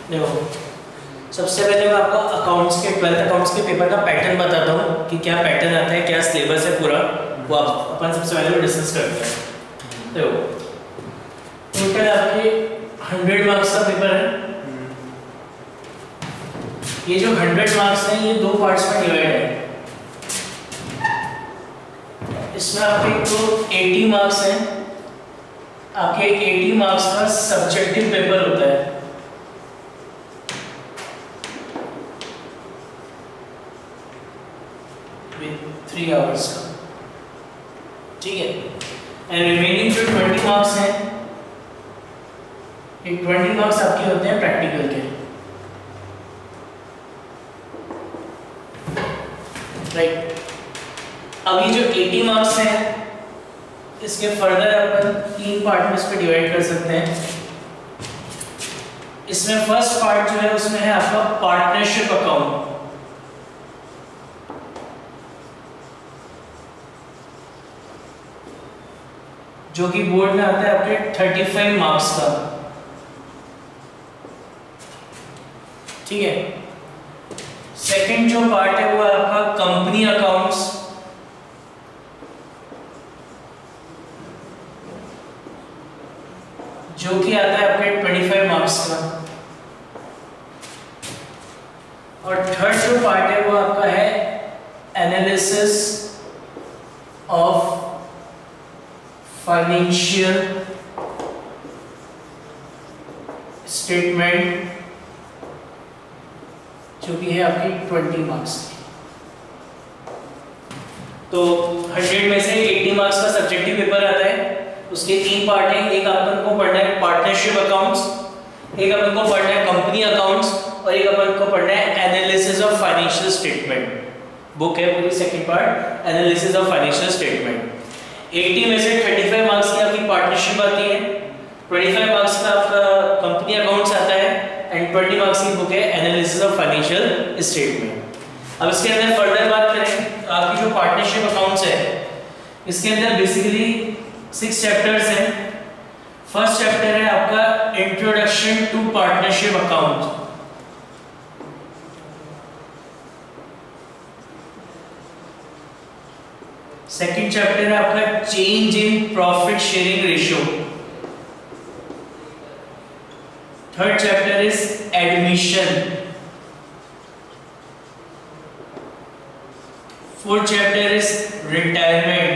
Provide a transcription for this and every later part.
देखो सबसे पहले मैं आपको अकाउंट्स के 12th अकाउंट्स के पेपर का पैटर्न बताता हूँ कि क्या पैटर्न आता है, क्या सिलेबस है पूरा, वो अपन सबसे पहले डिस्कस करते हैं। देखो टोटल आपके 100 मार्क्स का पेपर है। ये जो 100 मार्क्स हैं ये 2 पार्ट्स में डिवाइड है। इसमें आपके तो 80 मार्क्स हैं। आपके 80 मार्क्स का सब्जेक्टिव पेपर होता है। विद 3 आवर्स का, ठीक है। एंड रिमेनिंग जो 20 मार्क्स हैं, ये 20 मार्क्स आपके होते हैं प्रैक्टिकल के, राइट। अभी जो 80 मार्क्स हैं इसके फर्दर अपन 3 पार्ट में इसको डिवाइड कर सकते हैं। इसमें फर्स्ट पार्ट जो है उसमें है आपका पार्टनरशिप अकाउंट, जो कि बोर्ड में आता है आपके 35 मार्क्स का, ठीक है। सेकंड जो पार्ट है वो है आपका कंपनी अकाउंट्स, जो कि आता है आपके 25 मार्क्स का। और थर्ड जो पार्ट है वो आपका है एनालिसिस ऑफ फाइनेंशियल स्टेटमेंट, जो कि है आपकी 20 मार्क्स की। तो 100 में से 80 मार्क्स का सब्जेक्टिव पेपर आता है। उसके 3 पार्ट हैं। एक अपन को पढ़ना है पार्टनरशिप अकाउंट्स, एक अपन को पढ़ना है कंपनी अकाउंट्स, और एक अपन को पढ़ना है analysis of financial statement. Book है पूरी second part, analysis of financial statement. 80 में से 35 मार्क्स की आपकी पार्टनरशिप आती है, 25 मार्क्स का आपका कंपनी अकाउंट्स आता है, एंड 20 मार्क्स की बुक है एनालिसिस ऑफ फाइनेंशियल स्टेटमेंट। अब इसके अंदर फर्दर बात करें, आपकी जो पार्टनरशिप अकाउंट्स है इसके अंदर बेसिकली 6 चैप्टर्स हैं। फर्स्ट चैप्टर है आपका introduction to partnership account. Second chapter है आपका change in profit sharing ratio. Third chapter is admission. Fourth chapter is retirement.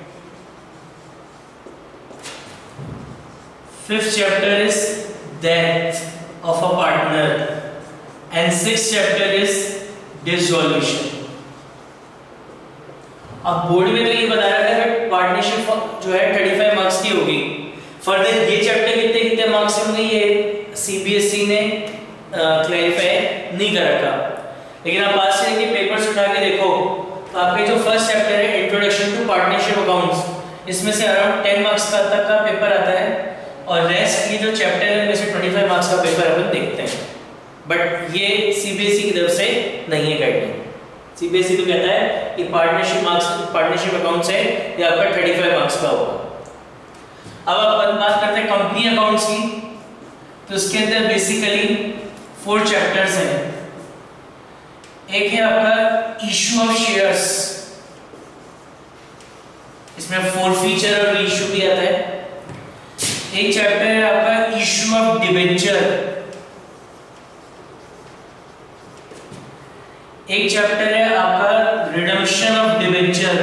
Fifth chapter is death of a partner, and sixth chapter is dissolution. अब board में तो ये बता रहा है कि पार्टनरशिप जो है 35 मार्क्स की होगी। फर्दर ये चैप्टर कितने मार्क्स की होंगे ये CBSE ने क्लैरिफाई नहीं कर रखा। लेकिन आप पास से पेपर्स उठा के देखो तो आपके जो फर्स्ट चैप्टर है इंट्रोडक्शन टू पार्टनरशिप अकाउंट्स, इसमें से अराउंड 10 मार्क्स का तक का पेपर आता है, और रेस्ट की जो चैप्टर है में से 25 मार्क्स का पेपर अपन देखते हैं। बट ये CBSE की तरफ से नहीं है गाइडलाइन। CBSE तो कहता है कि पार्टनरशिप अकाउंट्स है ये आपका 35 मार्क्स का होगा। अब अपन बात करते हैं कंपनी अकाउंट्स की, तो इसके अंदर बेसिकली 4 चैप्टर्स हैं। एक है आपका इशू ऑफ शेयर्स, इसमें forfeiture और reissue भी आता है। एक चैप्टर है आपका इशू ऑफ डिबेंचर। एक चैप्टर है आपका रिडम्पशन ऑफ डिबेंचर।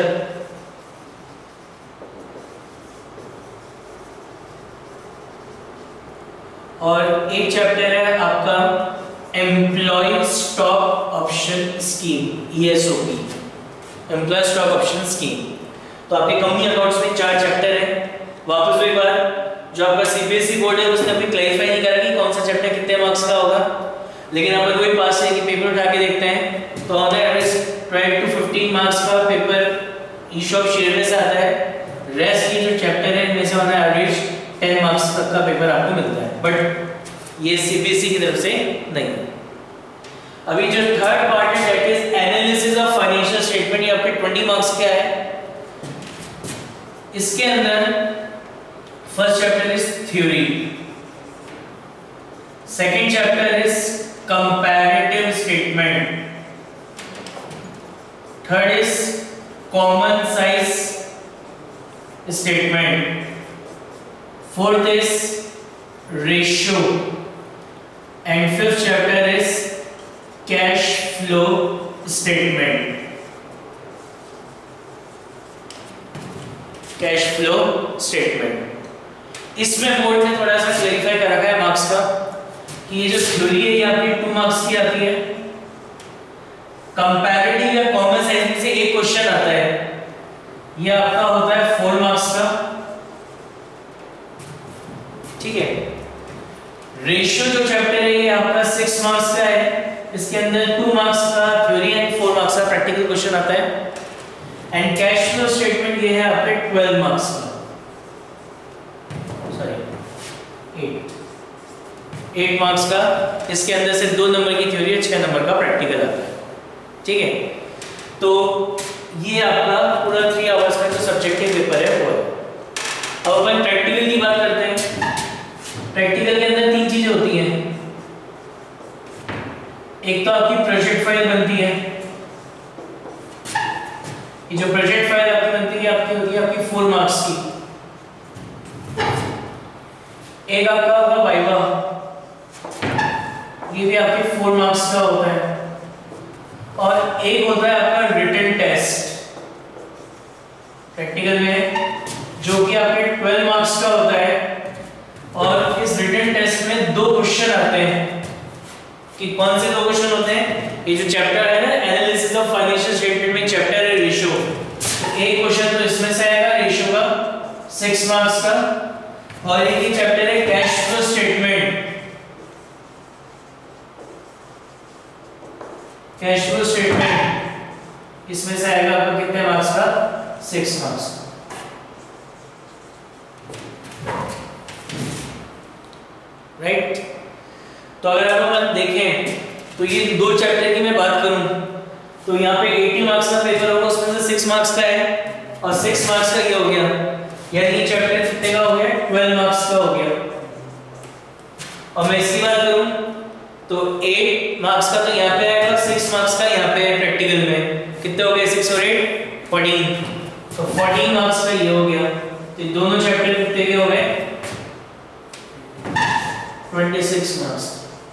और एक चैप्टर है आपका employ stock option scheme, ESOP, employ stock option scheme. तो आपके कंपनी अकाउंट्स में 4 चैप्टर है। वापस एक बार, जो आपका CBSE बोर्ड है उसने अभी क्लैरिफाई नहीं करा कि कौन सा चैप्टर कितने मार्क्स का होगा, लेकिन अपन वही पास है कि पेपर उठा के देखते हैं तो ऑन एवरेज 12 to 15 मार्क्स का पेपर इशू ऑफ शेयर में से आता है। रेस्ट की जो चैप्टर है इनमें से ऑन एवरेज 10 मार्क्स तक का पेपर आपको मिलता है, बट ये CBSE की तरफ से नहीं है। अभी जो थर्ड पार्ट है that is analysis of financial statement, ये आपके 20 मार्क्स का है। इसके अंदर first chapter is theory, second chapter is comparative statement, third is common size statement, fourth is ratio, and fifth chapter is cash flow statement. Cash flow statement. इसमें board ने थोड़ा सा क्लैरिफाई कर रखा है मार्क्स का कि ये जो थ्योरी है ये आपकी 2 मार्क्स की आती है। कंपैरेटिव या कॉमन साइज में से एक क्वेश्चन आता है, ये आपका होता है 4 मार्क्स का, ठीक है। रेशियो जो चैप्टर है ये आपका 6 मार्क्स का है, इसके अंदर 2 मार्क्स का थ्योरी एंड 4 मार्क्स का प्रैक्टिकल क्वेश्चन आता है। एंड कैश फ्लो स्टेटमेंट ये है आपके 12 मार्क्स का, सॉरी 8 मार्क्स का। इसके अंदर से 2 नंबर की थ्योरी है, 6 नंबर का प्रैक्टिकल आता है, ठीक है। तो ये आपका पूरा 3 आवर्स का जो सब्जेक्टिव पेपर है वो है। अब अपन प्रैक्टिकल की बात करते हैं। प्रैक्टिकल के अंदर 3 चीजें होती हैं। एक तो आपकी प्रोजेक्ट फाइल बनती है, ये जो प्रोजेक्ट फाइल आपकी बनती है आपकी होती है आपकी 4 मार्क्स की। एक आपका होगा वाइवा, ये भी आपके 4 मार्क्स का होता है। और एक होता है आपका रिटन टेस्ट प्रैक्टिकल में, जो कि आपके 12 मार्क्स का होता है। और इस रिटन टेस्ट में 2 क्वेश्चन आते हैं। कि कौन से 2 क्वेश्चन होते हैं? ये जो चैप्टर है ना एनालिसिस ऑफ फाइनेंशियल स्टेटमेंट में चैप्टर है रेशियो, तो एक क्वेश्चन तो इसमें से आएगा रेशियो का 6 मार्क्स का, और एक ही चैप्टर है cash flow statement. Cash flow statement इसमें से आएगा आपको कितने मार्क्स का? 6 मार्क्स। राइट। तो अगर आप अपन देखें तो ये 2 चैप्टर की मैं बात करूं तो यहाँ पे 80 मार्क्स का पेपर होगा, उसमें से 6 मार्क्स का है और 6 मार्क्स का ये हो गया, यानी ये चैप्टर कितने का हो गया? 12 मार्क्स का हो गया। और मैं इसकी बात करूं तो 8 मार्क्स का तो यहाँ पे आएगा, 6 मार्क्स का यहाँ पे है प्रैक्टिकल में। कितने हो गए? 6 और 8 14, तो 14 मार्क्स का ये हो गया। तो ये दोनों चैप्टर कितने के हो गए? 26 मार्क्स।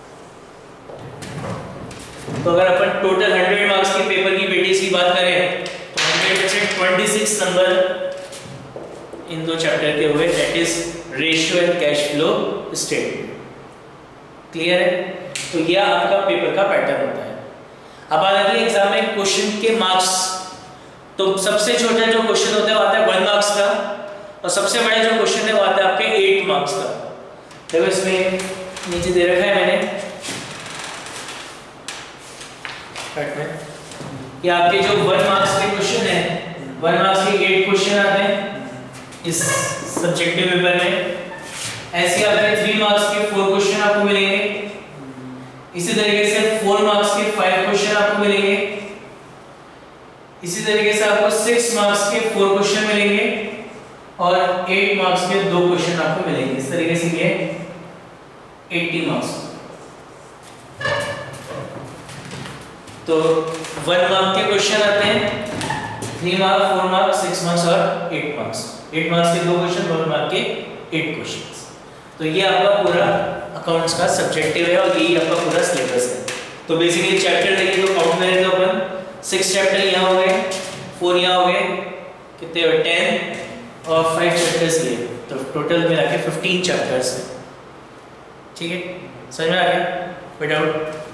तो अगर अपन टोटल 100 मार्क्स के पेपर की वेटेज की बात करें तो 100 में से 26 नंबर इन 2 चैप्टर के हुए, that is ratio and cash flow statement. Clear है? तो यह आपका पेपर का पैटर्न होता है। अब आ जाती है एग्जाम में क्वेश्चन के मार्क्स। तो सबसे छोटा जो क्वेश्चन होता है वो आता है 1 मार्क्स का, और सबसे बड़ा जो क्वेश्चन है वो आता है आपके 8 मार्क्स का। देखो इसमें नीचे दे रखा है मैंने कि आपके जो 1 मार्क्स के क्वेश्चन है, 1 मार्क्स के 8 क्वेश्चन आते हैं इस सब्जेक्टिव पेपर में। ऐसे आपके 3 मार्क्स के 4 क्वेश्चन आपको मिलेंगे। इसी तरीके से 4 मार्क्स के 5 क्वेश्चन आपको मिलेंगे। इसी तरीके से आपको 6 मार्क्स के 4 क्वेश्चन मिलेंगे और 8 मार्क्स के 2 क्वेश्चन आपको मिलेंगे। इस तरीके से ये 80 मार्क्स। तो 1 मार्क के क्वेश्चन आते हैं, 3 मार्क, 4 मार्क, 6 मार्क्स और 8 मार्क्स। 8 मार्क्स के 2 क्वेश्चन, 1 मार्क के 8 क्वेश्चन। तो ये आपका पूरा अकाउंट्स का सब्जेक्टिव है और यही आपका पूरा सिलेबस है। तो बेसिकली चैप्टर देखिए तो काउंट करें तो अपन 6 चैप्टर यहाँ हो गए, 4 यहाँ हो गए, कितने हुए? 10 और 5 चैप्टर्स ये, तो टोटल मिला के 15 चैप्टर्स हैं। ठीक है, समझ में आ गया? विदाउट